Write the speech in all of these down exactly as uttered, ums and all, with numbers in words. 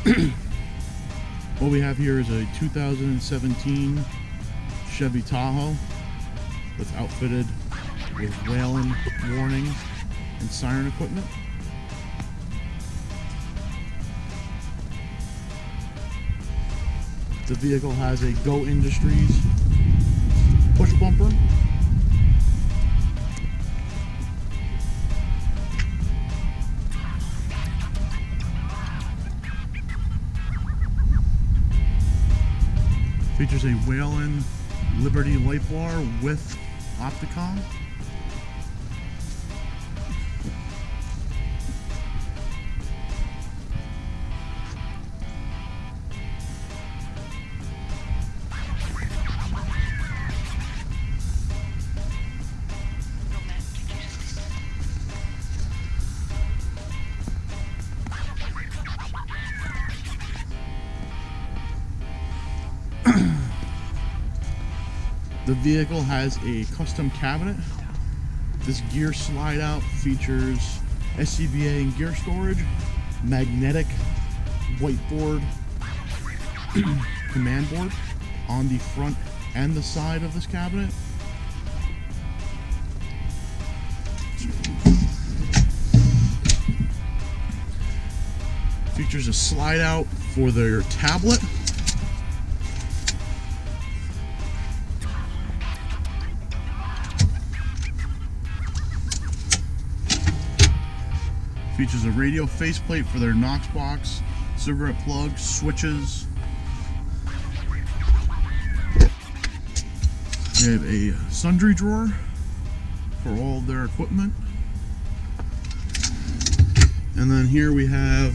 What we have here is a two thousand seventeen Chevy Tahoe that's outfitted with Whelen warning and siren equipment. The vehicle has a Go Industries push bumper. Features a Whelen Liberty light bar with Opticom. The vehicle has a custom cabinet. This gear slide out features S C B A and gear storage, magnetic whiteboard command board on the front and the side of this cabinet. Features a slide out for their tablet. Features a radio faceplate for their Knox box, cigarette plug, switches. They have a sundry drawer for all of their equipment. And then here we have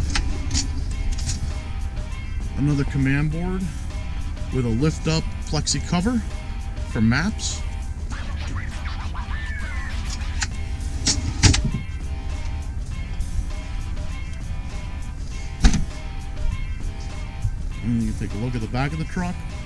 another command board with a lift up plexi cover for maps. And you can take a look at the back of the truck.